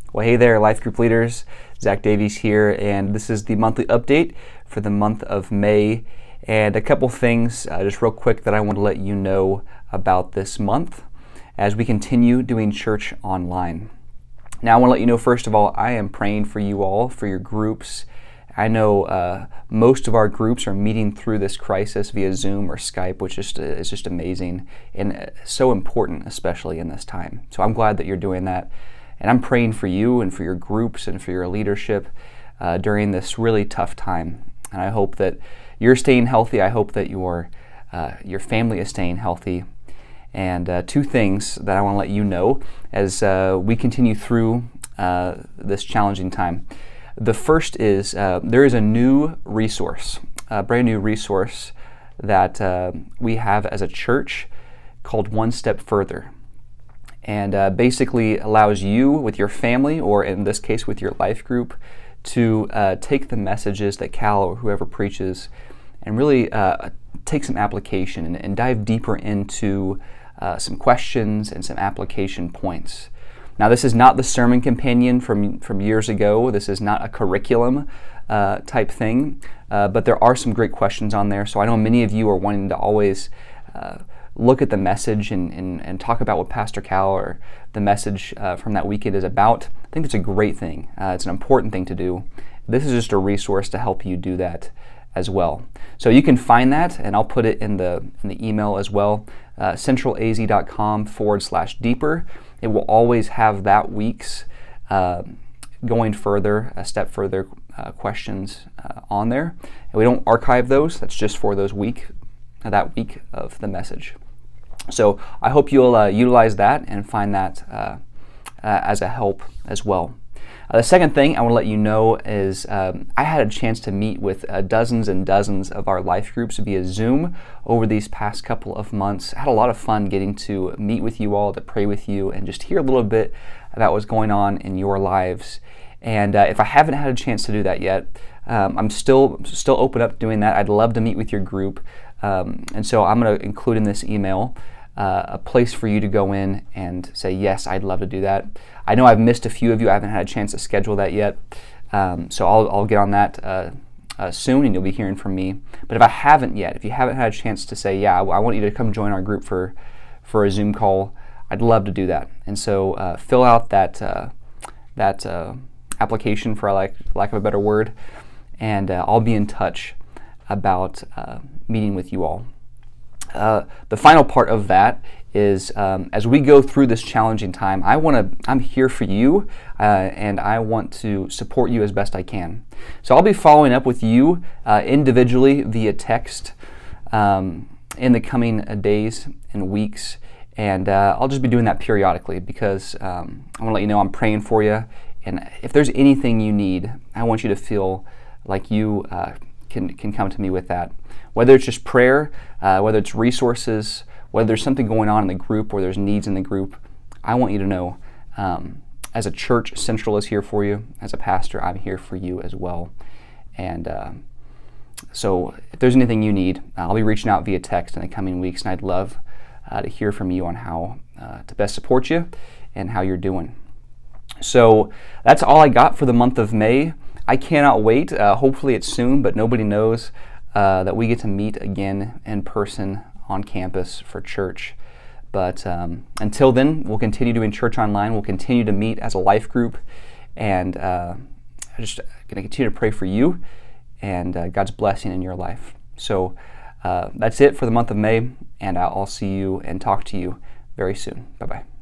Well, hey there, Life Group leaders. Zach Davies here, and this is the monthly update for the month of May. And a couple things just real quick that I want to let you know about this month as we continue doing church online. Now, I want to let you know, first of all, I am praying for you all, for your groups. I know most of our groups are meeting through this crisis via Zoom or Skype, which is just amazing and so important, especially in this time. So I'm glad that you're doing that. And I'm praying for you and for your groups and for your leadership during this really tough time. And I hope that you're staying healthy. I hope that your family is staying healthy. And two things that I want to let you know as we continue through this challenging time. The first is there is a new resource, a brand new resource that we have as a church called One Step Further. And basically allows you with your family, or in this case with your life group, to take the messages that Cal or whoever preaches and really take some application and dive deeper into some questions and some application points. Now, this is not the sermon companion from years ago. This is not a curriculum type thing, but there are some great questions on there. So I know many of you are wanting to always look at the message and talk about what Pastor Cal or the message from that weekend is about. I think it's a great thing. It's an important thing to do. This is just a resource to help you do that as well. So you can find that, and I'll put it in the email as well, centralaz.com/deeper. It will always have that week's going further, a step further questions on there. And we don't archive those. That's just for that week of the message. So I hope you'll utilize that and find that as a help as well. The second thing I want to let you know is I had a chance to meet with dozens and dozens of our life groups via Zoom over these past couple of months. I had a lot of fun getting to meet with you all, to pray with you, and just hear a little bit about what's going on in your lives. And if I haven't had a chance to do that yet, I'm still open up to doing that. I'd love to meet with your group. And so I'm going to include in this email a place for you to go in and say, yes, I'd love to do that. I know I've missed a few of you. I haven't had a chance to schedule that yet. So I'll get on that soon, and you'll be hearing from me. But if I haven't yet, if you haven't had a chance to say, yeah, I want you to come join our group for a Zoom call, I'd love to do that. And so fill out that application, for lack of a better word, and I'll be in touch about meeting with you all. The final part of that is as we go through this challenging time, I'm here for you, and I want to support you as best I can. So I'll be following up with you individually via text in the coming days and weeks, and I'll just be doing that periodically because I want to let you know I'm praying for you, and if there's anything you need, I want you to feel like you can come to me with that. Whether it's just prayer, whether it's resources, whether there's something going on in the group or there's needs in the group, I want you to know as a church, Central is here for you. As a pastor, I'm here for you as well. And so if there's anything you need, I'll be reaching out via text in the coming weeks, and I'd love to hear from you on how to best support you and how you're doing. So that's all I got for the month of May. I cannot wait. Hopefully it's soon, but nobody knows that we get to meet again in person on campus for church. But until then, we'll continue doing church online. We'll continue to meet as a life group, and I'm just going to continue to pray for you and God's blessing in your life. So that's it for the month of May, and I'll see you and talk to you very soon. Bye-bye.